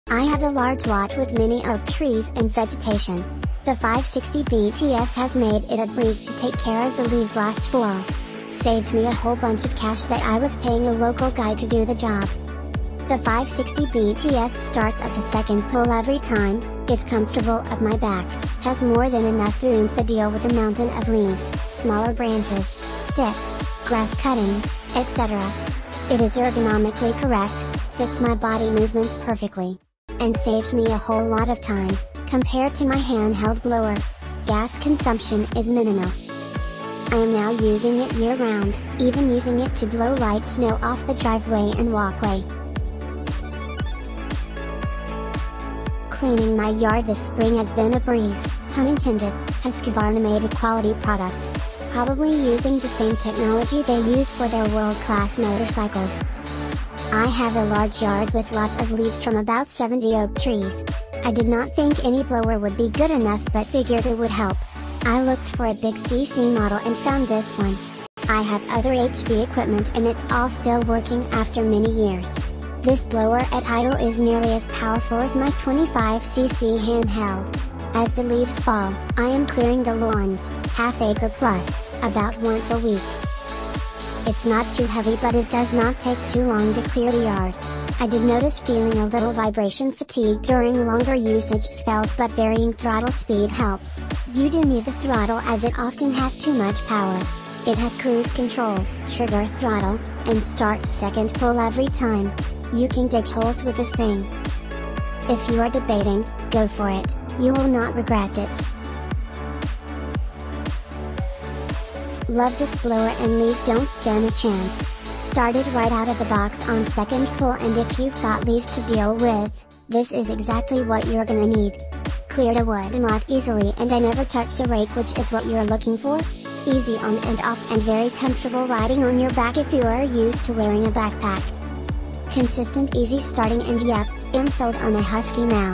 I have a large lot with many oak trees and vegetation. The 560 BTS has made it a breeze to take care of the leaves last fall. Saved me a whole bunch of cash that I was paying a local guy to do the job. The 560 BTS starts at the second pull every time, is comfortable of my back, has more than enough oomph to deal with a mountain of leaves, smaller branches, sticks, grass cutting, etc. It is ergonomically correct, fits my body movements perfectly, and saves me a whole lot of time, compared to my handheld blower. Gas consumption is minimal. I am now using it year-round, even using it to blow light snow off the driveway and walkway. Cleaning my yard this spring has been a breeze, pun intended, Husqvarna made a quality product. Probably using the same technology they use for their world-class motorcycles. I have a large yard with lots of leaves from about 70 oak trees. I did not think any blower would be good enough but figured it would help. I looked for a big CC model and found this one. I have other HV equipment and it's all still working after many years. This blower at idle is nearly as powerful as my 25cc handheld. As the leaves fall, I am clearing the lawns, half acre plus, about once a week. It's not too heavy but it does not take too long to clear the yard. I did notice feeling a little vibration fatigue during longer usage spells but varying throttle speed helps. You do need the throttle as it often has too much power. It has cruise control, trigger throttle, and starts second pull every time. You can dig holes with this thing. If you are debating, go for it, you will not regret it. Love this blower and leaves don't stand a chance. Started right out of the box on second pull and if you've got leaves to deal with, this is exactly what you're gonna need. Cleared a wooden lot easily and I never touched a rake, which is what you're looking for. Easy on and off and very comfortable riding on your back if you are used to wearing a backpack. Consistent easy starting and yep, I'm sold on a Husky now.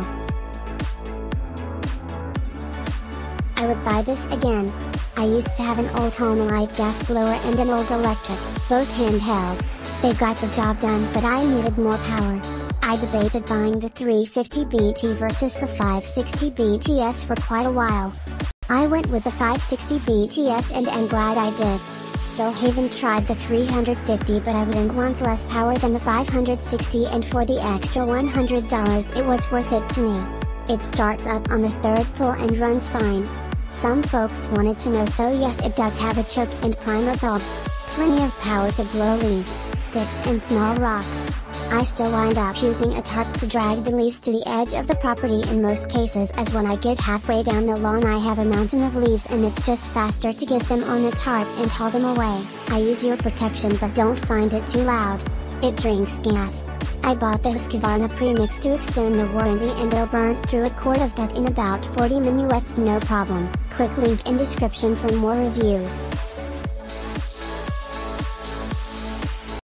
I would buy this again. I used to have an old Homelite gas blower and an old electric, both handheld. They got the job done but I needed more power. I debated buying the 350 BT versus the 560 BTS for quite a while. I went with the 560 BTS and am glad I did. Still haven't tried the 350 but I wouldn't want less power than the 560 and for the extra $100 it was worth it to me. It starts up on the third pull and runs fine. Some folks wanted to know, so yes, it does have a choke and primer bulb. Plenty of power to blow leaves, sticks and small rocks. I still wind up using a tarp to drag the leaves to the edge of the property in most cases, as when I get halfway down the lawn I have a mountain of leaves and it's just faster to get them on the tarp and haul them away. I use ear protection but don't find it too loud. It drinks gas. I bought the Husqvarna Premix to extend the warranty and it'll burn through a quart of that in about 40 minuets no problem. Click link in description for more reviews.